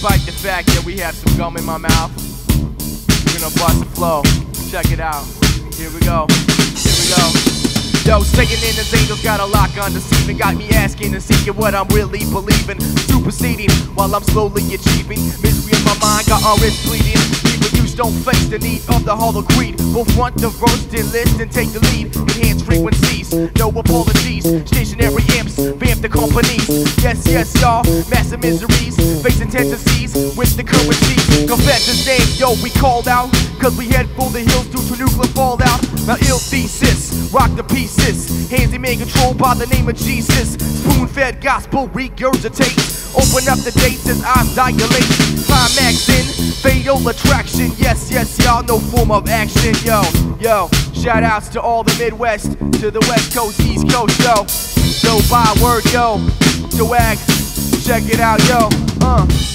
Despite the fact that we have some gum in my mouth, we're gonna bust the flow. Check it out. Here we go. Here we go. Yo, Satan and his angels got a lock on deceiving. Got me asking and seeking what I'm really believing. Superseding while I'm slowly achieving. Misery in my mind got our wrists bleeding. People used don't face the need of the hollow creed. We'll front the verse, enlist and take the lead. Enhance frequencies, no apologies. Stationary amps, vamp the companies. Yes, yes, y'all, massive miseries. Facing tendencies with the currencies. Confess his name, yo, we called out. Cause we head for the hills due to nuclear fallout. Now ill thesis, rock the pieces. Hands in control by the name of Jesus. Spoon-fed gospel regurgitates. Open up the dates as eyes dilate. Climax in fatal attraction. Yes, yes, y'all, no form of action. Yo, yo, shout outs to all the Midwest, to the West Coast, East Coast, yo. So by word, yo, swag, check it out, yo.